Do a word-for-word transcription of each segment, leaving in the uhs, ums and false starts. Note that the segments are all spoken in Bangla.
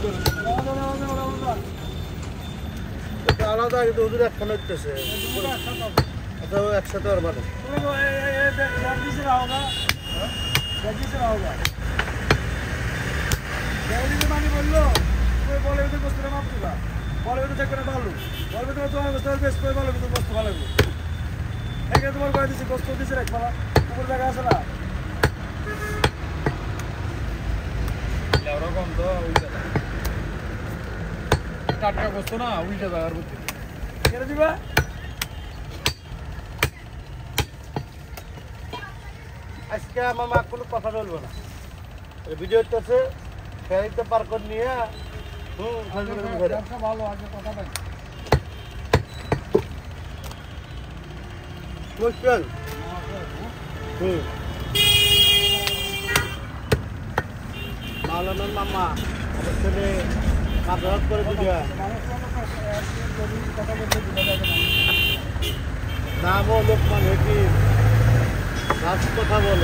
আলাদা কিন্তু ওদের একখানে হচ্ছে আচ্ছা একসাথে আর মানে মানে বললো বলে বস্তু মাপ দিবা বলে দেখবে না ভালো বলবে তোমার তোমার বস্তু বেশ করে ভালো কিন্তু বস্তু ভালো লাগবে এখানে তোমার করে দিচ্ছি বস্তু দিচ্ছে রাখবা উপর জায়গা আছে না ওরকম তো উল্টে টাটকা বস্তু না উল্টে যাওয়ার বুদ্ধি কেটে দিবা আজকে আমার মা কোনো কথা বলবো না ভিডিওতে আছে ফেরিতে পার করে নিয়ে হুম ভালো আগে কথা বল মুশকিল হুম মাওলানার মামা ছেলে কাজ করে দিবে নামও লোকমান হাকিম রাজ কথা বলে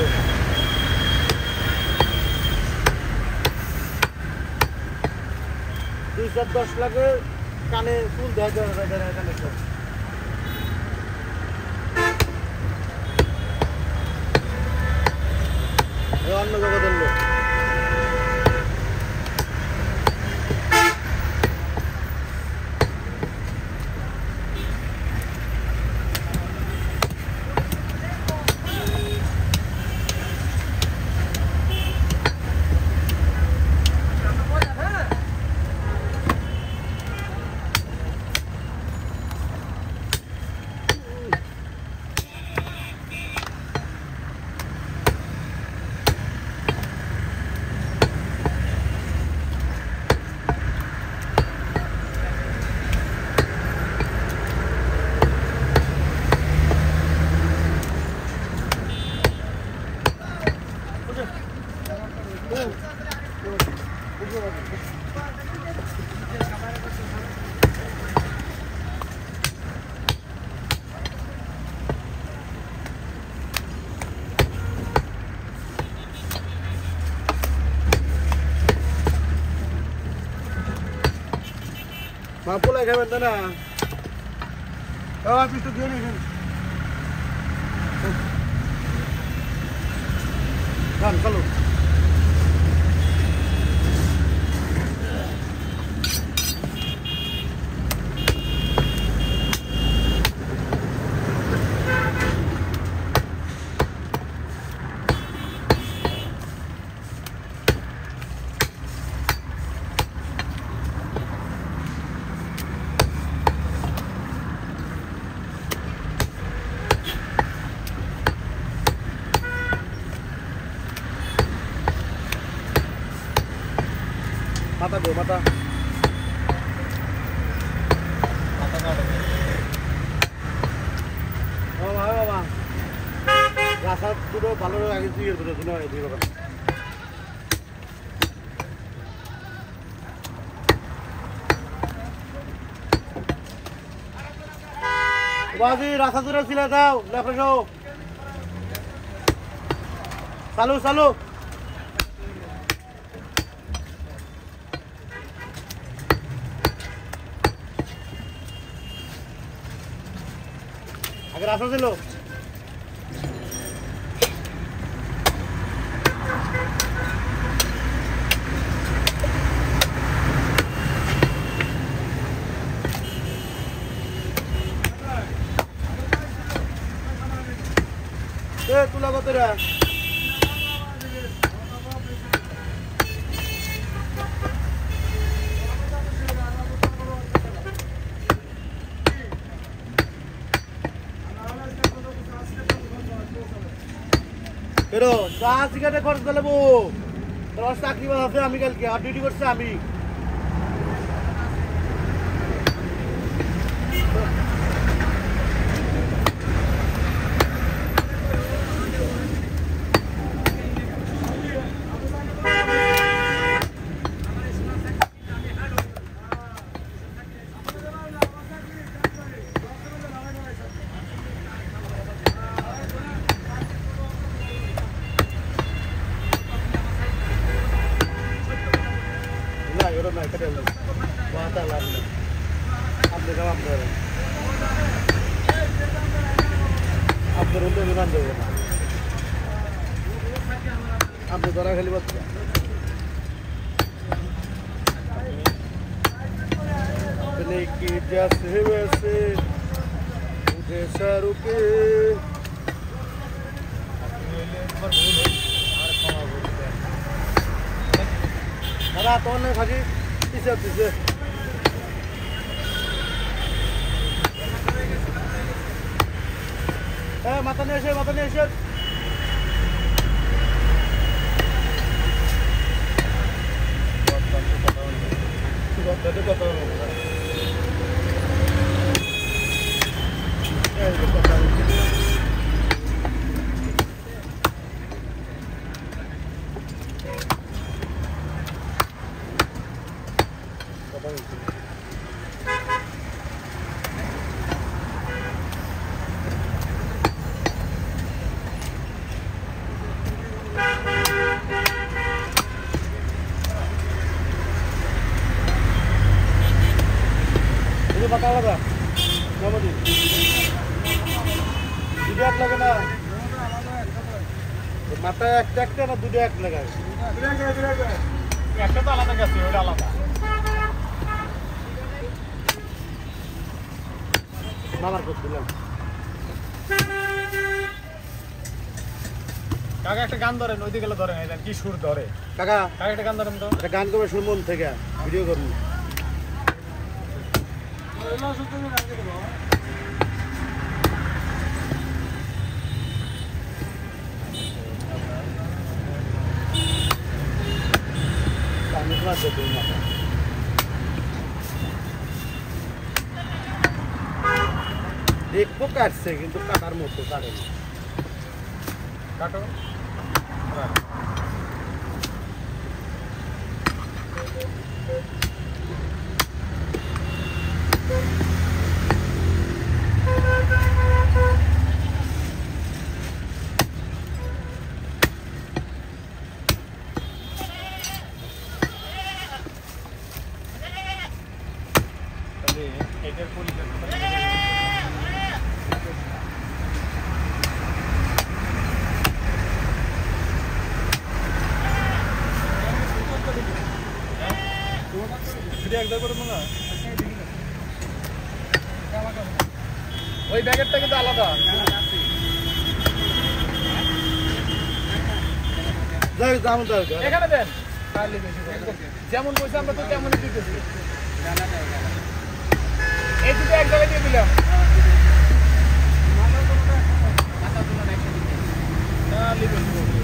দুই চার দশ লাখের কানে ফুল দেওয়া যায় কানে অন্য জগতের লোক Mapulah kawan tanah. Oh, habis tu dia ni. Kan kalau. Mata go mata. Mata ka. Oh, baba baba. Rasa dulu balo lagi sih dulu dulu ini baba. Bazi rasa dulu sila daw, lefro. Salu salu. अगर आसा से लो ए तू लगा तेरा Pero, sah sih kan ekor dalam bu, terus tak kira apa kami kalau kia, duty kerja kami. না ওরা নাই কেটে গেল মাথা লাগলো আপনি কাম আপনার আপনার উল্টো বিমান দেবো না আপনি ধরা খালি বাচ্চা लेके जैसे वैसे मुझे सरुके अरे तो ने खाली पीछे पीछे ए माता ने एसे माता ने एसे কথা কথা itu bakal apa? Kamu di? Dua lagi na? Mata ek ek na dua ek lagi. Dua ek dua ek. Ek tu alat agak sih, udah alat. Nomor kau bilang. Kakak একটা গান ধরেন ওইদিকে গেলে ধরেন এটা কি সুর ধরে কাকা কাকা একটা গান ধরেন তো এটা গান করবে সুর মন থেকে ভিডিও করুন এলা সুর তুমি গান করো গান করা যেতে না দেখবো কাটছে কিন্তু কাটার মতো কাটে না কাটো এটার পরিচয় একদম করবো না ওই ব্যাগেরটা কিন্তু আলাদা এখানে দেন যেমন পয়সা আমরা তো তেমনই দিতেছি এই দুটো এক জায়গায় দিয়ে দিলাম না লিখে